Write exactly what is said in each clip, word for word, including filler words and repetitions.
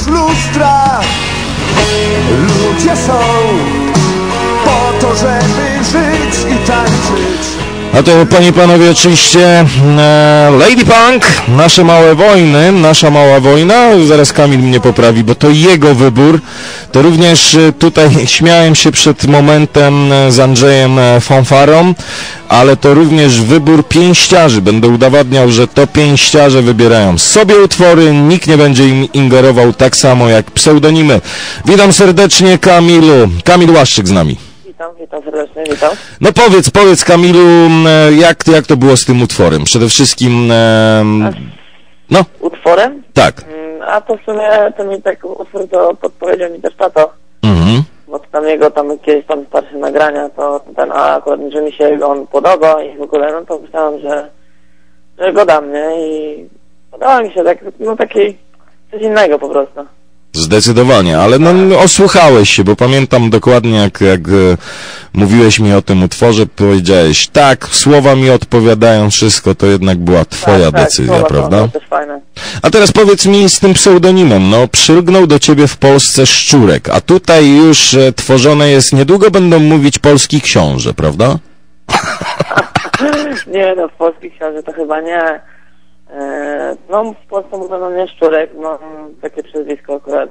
wzdłuż lustra. Ludzie są po to, żeby żyć i tańczyć. A to, panie i panowie, oczywiście e, Lady Punk, nasze małe wojny, nasza mała wojna. Zaraz Kamil mnie poprawi, bo to jego wybór. To również e, tutaj śmiałem się przed momentem e, z Andrzejem e, Fanfarą, ale to również wybór pięściarzy. Będę udowadniał, że to pięściarze wybierają sobie utwory, nikt nie będzie im ingerował, tak samo jak pseudonimy. Witam serdecznie, Kamilu. Kamil Łaszczyk z nami. Witam, witam serdecznie, witam. No powiedz, powiedz Kamilu, jak, jak to było z tym utworem? Przede wszystkim, e, no. Utworem? Tak. A to w sumie, ten mi tak utwór to podpowiedział mi też tato. Mhm. Bo to tam jego, tam kiedyś tam starsze nagrania, to ten, a akurat, że mi się on podoba i w ogóle, no to myślałem, że, że go da mnie i podoba mi się tak, no taki, coś innego po prostu. Zdecydowanie, ale no osłuchałeś się, bo pamiętam dokładnie jak, jak e, mówiłeś mi o tym utworze, powiedziałeś, tak, słowa mi odpowiadają, wszystko, to jednak była twoja tak, decyzja, tak, prawda? To też fajne. A teraz powiedz mi z tym pseudonimem, no przylgnął do ciebie w Polsce Szczurek, a tutaj już e, tworzone jest, niedługo będą mówić polski książę, prawda? Nie, no w polskich książę to chyba nie. No w Polsce mówią no nie Szczurek, mam takie przezwisko akurat,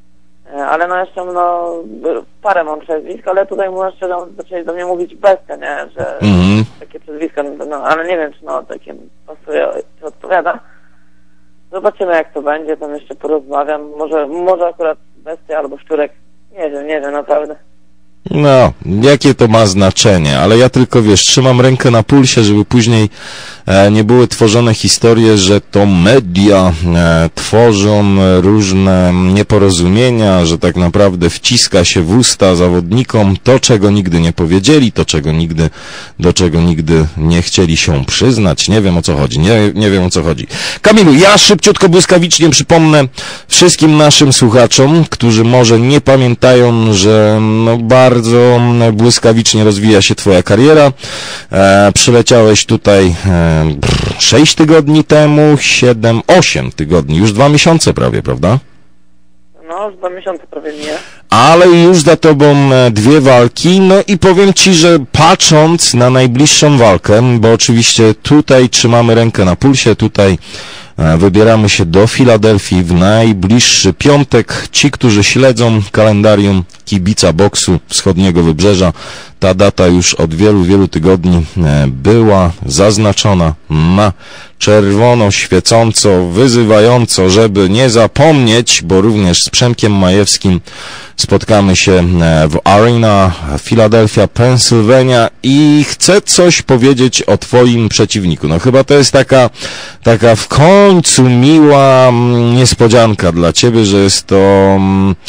ale no jeszcze no parę mam przezwisk, ale tutaj mówię szczerze, zaczęli do mnie mówić Bestia, nie, że mm-hmm. takie przezwisko, no ale nie wiem czy no takie pasuje, czy odpowiada. Zobaczymy jak to będzie, tam jeszcze porozmawiam, może, może akurat Bestia albo Szczurek, nie wiem, nie wiem naprawdę. No, jakie to ma znaczenie, ale ja tylko, wiesz, trzymam rękę na pulsie, żeby później e, nie były tworzone historie, że to media e, tworzą różne nieporozumienia, że tak naprawdę wciska się w usta zawodnikom to, czego nigdy nie powiedzieli, to, czego nigdy, do czego nigdy nie chcieli się przyznać. Nie wiem o co chodzi, nie, nie wiem o co chodzi. Kamilu, ja szybciutko, błyskawicznie przypomnę wszystkim naszym słuchaczom, którzy może nie pamiętają, że no bardzo Bardzo błyskawicznie rozwija się twoja kariera. E, przyleciałeś tutaj e, sześć tygodni temu, siedem, osiem tygodni, już dwa miesiące prawie, prawda? No, już dwa miesiące prawie nie. Ale już za tobą dwie walki, no i powiem ci, że patrząc na najbliższą walkę, bo oczywiście tutaj trzymamy rękę na pulsie, tutaj wybieramy się do Filadelfii w najbliższy piątek. Ci, którzy śledzą kalendarium kibica boksu wschodniego wybrzeża, ta data już od wielu, wielu tygodni była zaznaczona na czerwono, świecąco, wyzywająco, żeby nie zapomnieć, bo również z Przemkiem Majewskim spotkamy się w Arena Philadelphia, Pennsylvania i chcę coś powiedzieć o twoim przeciwniku. No chyba to jest taka, taka w końcu miła niespodzianka dla ciebie, że jest to...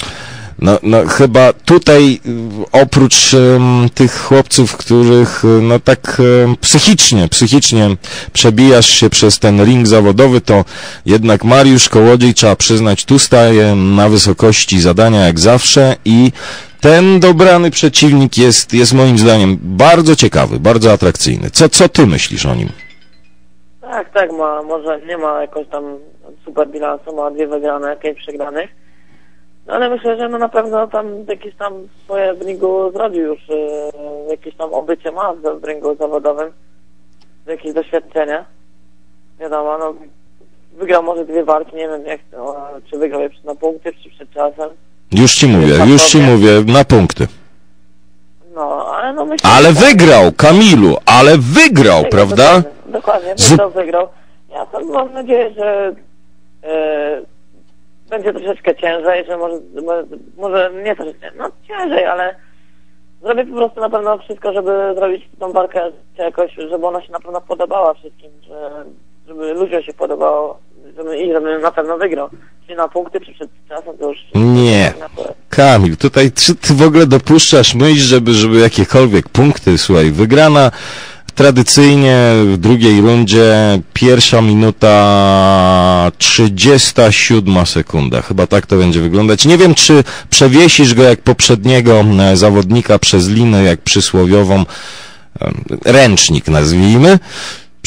No, no chyba tutaj oprócz um, tych chłopców, których no tak um, psychicznie, psychicznie przebijasz się przez ten ring zawodowy, to jednak Mariusz Kołodziej, trzeba przyznać, tu staje na wysokości zadania jak zawsze i ten dobrany przeciwnik jest, jest moim zdaniem bardzo ciekawy, bardzo atrakcyjny. Co, co ty myślisz o nim? Tak, tak, ma, może nie ma jakoś tam super bilansu, ma dwie wygrane, pięć przegranych. No ale myślę, że no na pewno tam jakieś tam swoje w ringu zrobił już, yy, jakieś tam obycie ma w ringu zawodowym, jakieś doświadczenie. Wiadomo, no wygrał może dwie walki, nie wiem jak to, czy wygrał je na punkty, czy przed czasem. Już ci mówię, już ci mówię, na punkty. No, ale no myślę... Ale wygrał, Kamilu, ale wygrał, wygrał prawda? Dokładnie, dokładnie wygrał, wygrał. Ja tam mam nadzieję, że... Yy, będzie troszeczkę ciężej, że może, może nie troszeczkę, no ciężej, ale zrobię po prostu na pewno wszystko, żeby zrobić tą walkę jakoś, żeby ona się na pewno podobała wszystkim, że, żeby ludziom się podobało żeby, i żeby na pewno wygrał. Czy na punkty, czy przed czasem, to już... Nie, Kamil, tutaj czy ty w ogóle dopuszczasz myśl, żeby, żeby jakiekolwiek punkty, słuchaj, wygrana tradycyjnie w drugiej rundzie, pierwsza minuta, trzydziesta siódma sekunda. Chyba tak to będzie wyglądać. Nie wiem, czy przewiesisz go jak poprzedniego zawodnika przez linę, jak przysłowiową, ręcznik nazwijmy.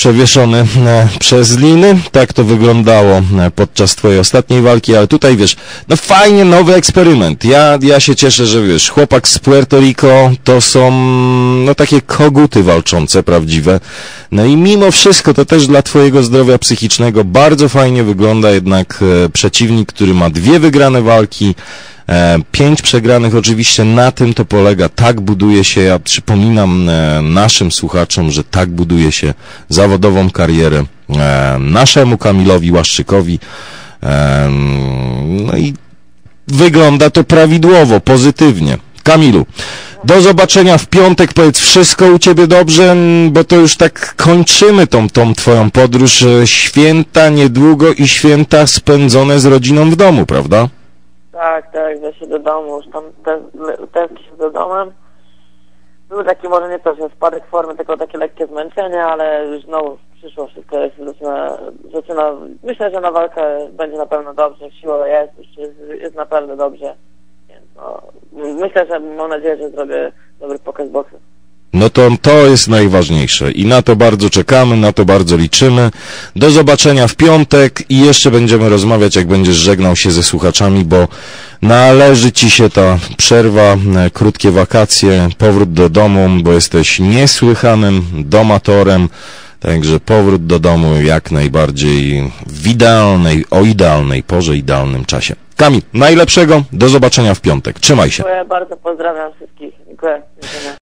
przewieszony e, przez liny. Tak to wyglądało e, podczas twojej ostatniej walki, ale tutaj wiesz, no fajnie, nowy eksperyment. Ja, ja się cieszę, że wiesz, chłopak z Puerto Rico to są no takie koguty walczące, prawdziwe. No i mimo wszystko to też dla twojego zdrowia psychicznego bardzo fajnie wygląda jednak e, przeciwnik, który ma dwie wygrane walki, E, pięć przegranych, oczywiście na tym to polega, tak buduje się, ja przypominam e, naszym słuchaczom, że tak buduje się zawodową karierę e, naszemu Kamilowi Łaszczykowi, e, no i wygląda to prawidłowo, pozytywnie. Kamilu, do zobaczenia w piątek, powiedz, wszystko u ciebie dobrze, bo to już tak kończymy tą, tą twoją podróż, święta niedługo i święta spędzone z rodziną w domu, prawda? Tak, tak, wreszcie do domu, już tam tęsknię się do domem. Był taki może nie to, że spadek formy, tylko takie lekkie zmęczenie, ale już znowu przyszło wszystko, jest, zaczyna, zaczyna, myślę, że na walkę będzie na pewno dobrze, siła jest, już jest, jest naprawdę dobrze. Więc no, myślę, że mam nadzieję, że zrobię dobry pokaz boksu. No to to jest najważniejsze i na to bardzo czekamy, na to bardzo liczymy. Do zobaczenia w piątek i jeszcze będziemy rozmawiać, jak będziesz żegnał się ze słuchaczami, bo należy ci się ta przerwa, krótkie wakacje, powrót do domu, bo jesteś niesłychanym domatorem, także powrót do domu jak najbardziej w idealnej, o idealnej porze, idealnym czasie. Kamil, najlepszego, do zobaczenia w piątek. Trzymaj się. Dziękuję bardzo, pozdrawiam wszystkich. Dziękuję.